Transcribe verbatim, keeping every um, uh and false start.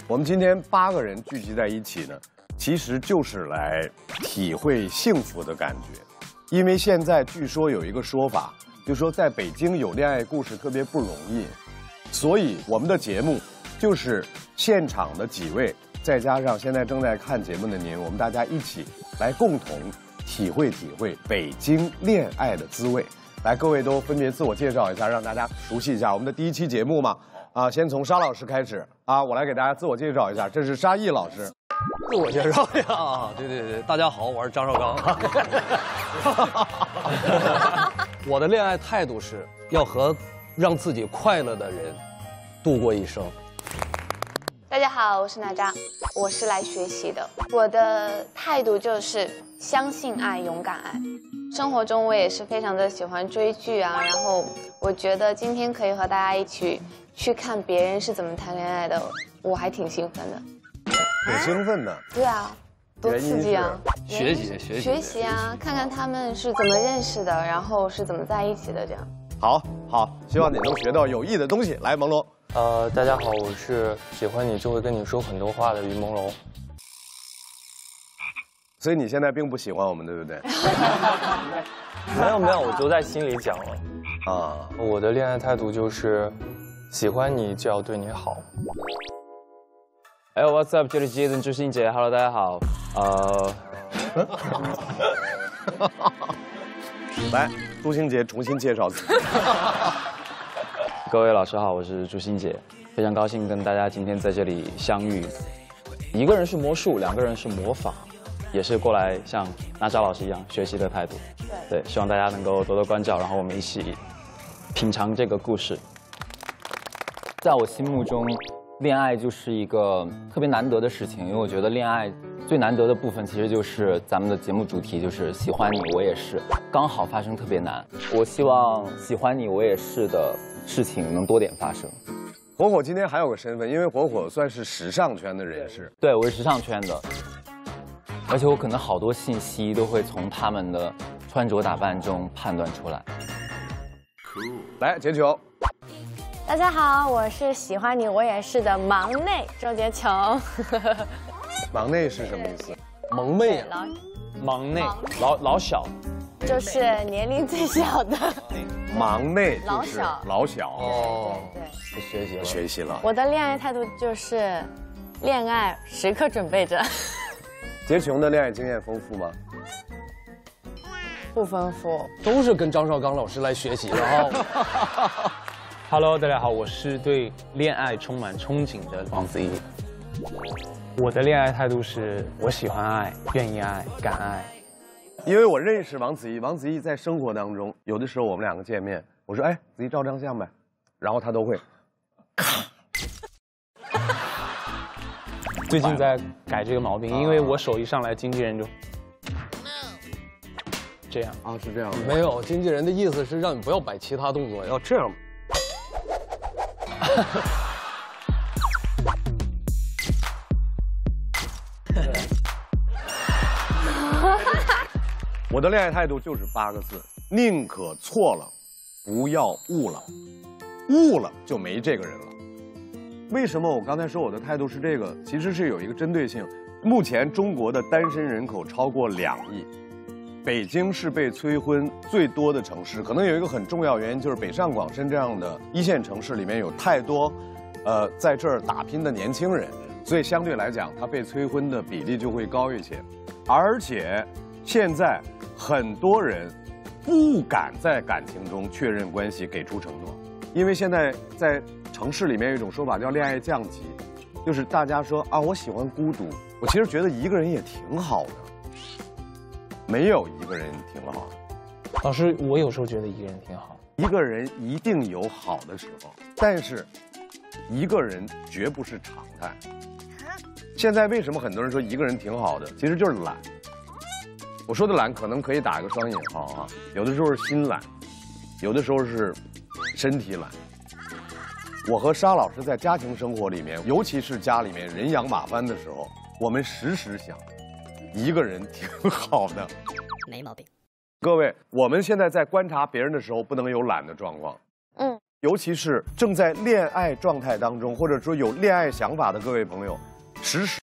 我们今天八个人聚集在一起呢，其实就是来体会幸福的感觉。因为现在据说有一个说法，就说在北京有恋爱故事特别不容易，所以我们的节目就是现场的几位，再加上现在正在看节目的您，我们大家一起来共同体会体会北京恋爱的滋味。来，各位都分别自我介绍一下，让大家熟悉一下我们的第一期节目嘛。啊，先从沙老师开始啊，我来给大家自我介绍一下，这是沙溢老师。 自我介绍呀，啊，对对对，大家好，我是张绍刚。我的恋爱态度是要和让自己快乐的人度过一生。 大家好，我是哪吒，我是来学习的。我的态度就是相信爱，勇敢爱。生活中我也是非常的喜欢追剧啊，然后我觉得今天可以和大家一起去看别人是怎么谈恋爱的，我还挺兴奋的。 挺兴奋的。 对啊，多刺激啊！ 学习学习学习啊，看看他们是怎么认识的，然后是怎么在一起的，这样。 好，好，希望你能学到有益的东西。来，朦胧。 呃，大家好，我是喜欢你就会跟你说很多话的于朦胧。 所以你现在并不喜欢我们，对不对？ 没有没有，我都在心里讲了。 啊， 我的恋爱态度就是，喜欢你就要对你好。 哎 ，What's up？ 这里是Jason朱星杰 ，Hello， 大家好。呃， 来，朱星杰重新介绍自己。 各位老师好，我是朱星杰，非常高兴跟大家今天在这里相遇。一个人是魔术，两个人是魔法，也是过来像哪吒老师一样学习的态度。对，希望大家能够多多关照，然后我们一起品尝这个故事。 在我心目中，恋爱就是一个特别难得的事情，因为我觉得恋爱最难得的部分其实就是咱们的节目主题，就是喜欢你我也是，刚好发生特别难。我希望喜欢你我也是的事情能多点发生。 火火今天还有个身份，因为火火算是时尚圈的人士。 对，我是时尚圈的，而且我可能好多信息都会从他们的穿着打扮中判断出来。 来，杰球。 大家好，我是喜欢你我也是的忙内周杰琼。 忙内是什么意思？ 萌妹， 老忙内，老老小， 就是年龄最小的。 忙内就是老小老小。 哦， 对， 学习了， 学习了。 我的恋爱态度就是，恋爱时刻准备着。 杰琼的恋爱经验丰富吗？ 不丰富， 都是跟张绍刚老师来学习的啊。 Hello， 大家好，我是对恋爱充满憧憬的王子异。我的恋爱态度是我喜欢爱，愿意爱，敢爱。 因为我认识王子异，王子异在生活当中，有的时候我们两个见面，我说：“哎，子异照张相呗。”然后他都会，咔。 最近在改这个毛病，因为我手一上来，经纪人就这样啊，是这样的。 没有，经纪人的意思是让你不要摆其他动作，要这样。 我的恋爱态度就是八个字：宁可错了，不要误了，误了就没这个人了。为什么我刚才说我的态度是这个？其实是有一个针对性。目前中国的单身人口超过两亿，北京是被催婚最多的城市。可能有一个很重要原因，就是北上广深这样的一线城市里面有太多，呃，在这儿打拼的年轻人，所以相对来讲，他被催婚的比例就会高一些。而且现在很多人不敢在感情中确认关系，给出承诺，因为现在在城市里面有一种说法叫恋爱降级，就是大家说啊，我喜欢孤独，我其实觉得一个人也挺好的，没有一个人挺好的。 老师，我有时候觉得一个人挺好。 一个人一定有好的时候，但是一个人绝不是常态。现在为什么很多人说一个人挺好的，其实就是懒。我说的懒可能可以打一个双引号啊，有的时候是心懒，有的时候是身体懒。我和沙老师在家庭生活里面，尤其是家里面人仰马翻的时候，我们时时想，一个人挺好的， 没毛病。 各位，我们现在在观察别人的时候，不能有懒的状况。 嗯， 有尤其是正在恋爱状态当中，或者说有恋爱想法的各位朋友，时时